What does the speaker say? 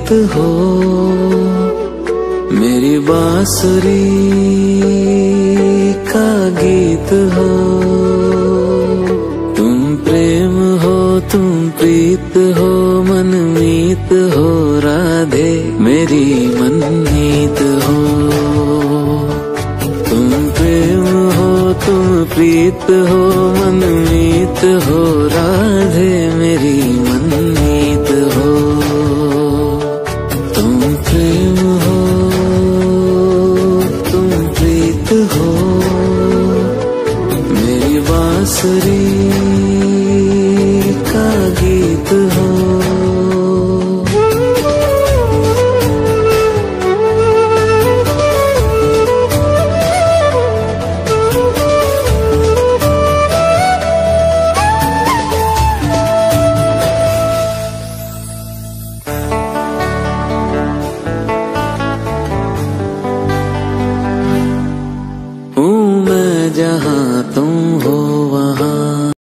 प्रीत हो, मेरी बांसुरी का गीत हो। तुम प्रेम हो, तुम प्रीत हो, मनमीत हो राधे मेरी मनमीत हो। तुम प्रेम हो, तुम प्रीत हो, मनमीत हो राधे मेरी मनमीत हो। तुम प्रेम हो, तुम प्रीत हो, मेरी बांसुरी